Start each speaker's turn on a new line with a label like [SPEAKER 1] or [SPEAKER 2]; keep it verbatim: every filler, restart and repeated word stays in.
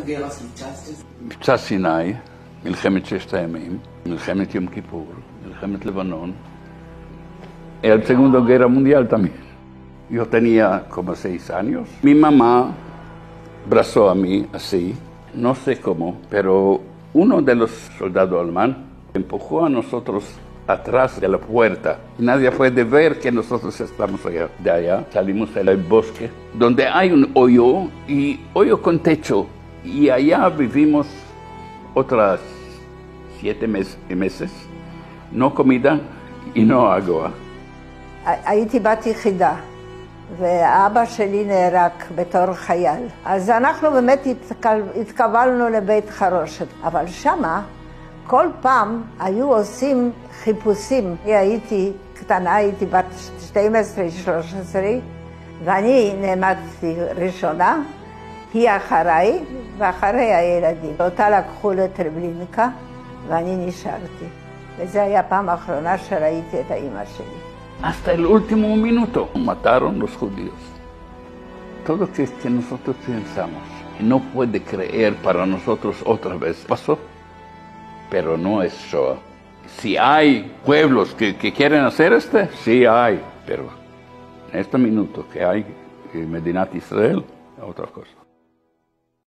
[SPEAKER 1] גר הסליצ'סטס?
[SPEAKER 2] מבצע סיני, מלחמת ששת הימים, מלחמת יום כיפור, מלחמת לבנón. El Segunda Guerra Mundial también. Yo tenía como seis años. Mi mamá abrazó a mí así, no sé cómo, pero uno de los soldados alemanes empujó a nosotros atrás de la puerta. Nadie puede ver que nosotros estamos allá. De allá salimos al bosque, donde hay un hoyo y hoyo con techo. Y allá vivimos otras siete mes, meses, no comida y no agua.
[SPEAKER 3] הייתי בת יחידה, ואבא שלי נהרג בתור חייל. אז אנחנו באמת התקבלנו לבית חרושת. אבל שמה, כל פעם היו עושים חיפושים. אני הייתי קטנה, הייתי בת שתים עשרה שלוש עשרה, ואני נעמדתי ראשונה, היא אחריי, ואחרי הילדים. אותה לקחו לטרבלינקה, ואני נשארתי. וזו הייתה הפעם האחרונה שראיתי את האמא שלי.
[SPEAKER 2] Hasta el último minuto mataron los judíos. Todo que, que nosotros pensamos y no puede creer para nosotros otra vez pasó, pero no es Shoah. Si hay pueblos que, que quieren hacer este, sí hay, pero en este minuto que hay en Medinat Israel, otra cosa.